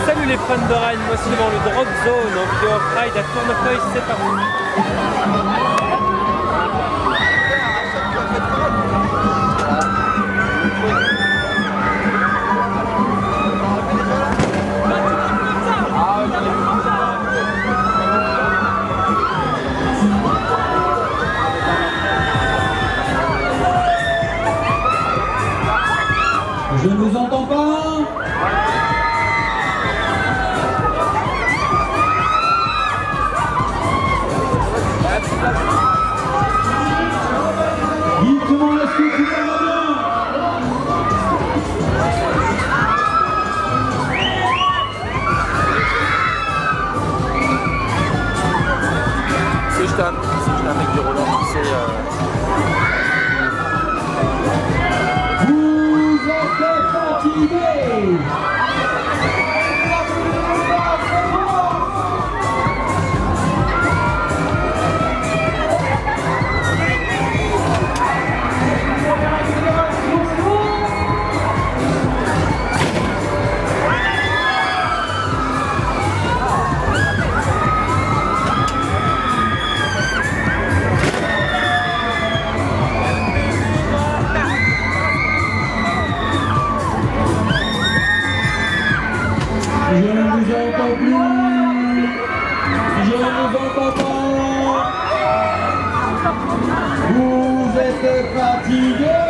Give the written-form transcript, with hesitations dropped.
Salut les fans de Rennes, moi c'est dans le Drop Zone en vidéo off-ride à Tournefeuille, c'est parti. Je ne vous entends pas. Dites-moi, est-ce que tout va bien? C'est juste un mec du Roland, c'est... Vous êtes fatigués. Je ne vous entends plus. Je ne vous entends pas. Vous êtes fatigués.